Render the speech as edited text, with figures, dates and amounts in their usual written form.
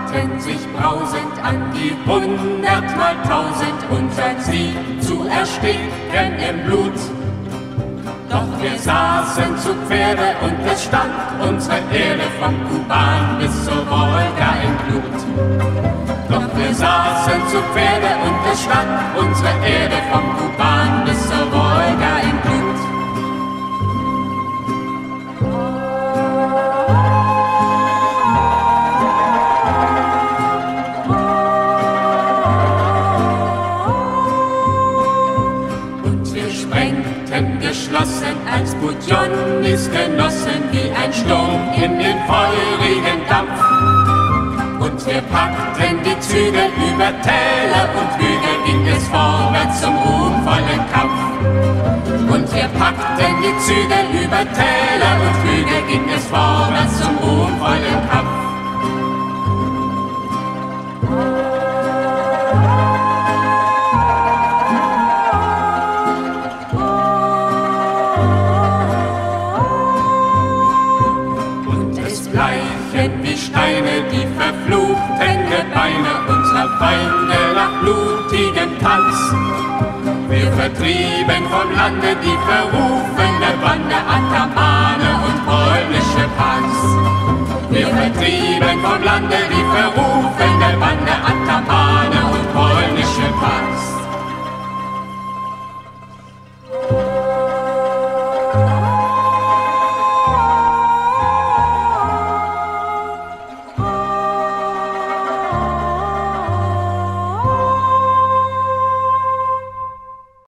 wandten sich brausend an die 100.000, unseren Sieg zu ersticken im Blut. Doch wir saßen zu Pferde und es stand unsere Erde vom Kuban bis zur Wolga im Blut. Doch wir saßen zu Pferde und es stand unsere Erde vom Kuban bis zur Wolga im Blut. Geschlossen als Budionnis genossen, wie ein Sturm in den feurigen Dampf. Und wir packten die Züge über Täler und Hügel, ging es vorwärts zum ruhmvollen Kampf. Und wir packten die Züge über Täler und Hügel, ging es vorwärts zum ruhmvollen Kampf. Wie Steine die verfluchten Gebeine unserer Feinde nach blutigem Tanz. Wir vertrieben vom Lande die verrufene Bande Atamane und polnische Pans. Wir vertrieben vom Lande die verrufene Bande Atamane und polnische Pans.